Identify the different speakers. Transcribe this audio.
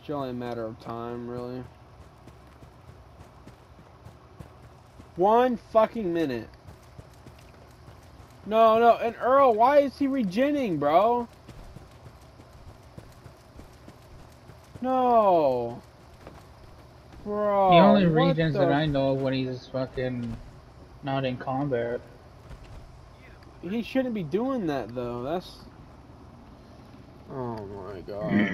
Speaker 1: It's only a matter of time, really. 1 fucking minute. No, no, and Earl, why is he regenning, bro? No. Bro,
Speaker 2: The only
Speaker 1: what
Speaker 2: regens that
Speaker 1: the...
Speaker 2: I know of when he's fucking not in combat.
Speaker 1: He shouldn't be doing that, though. That's... Oh my god.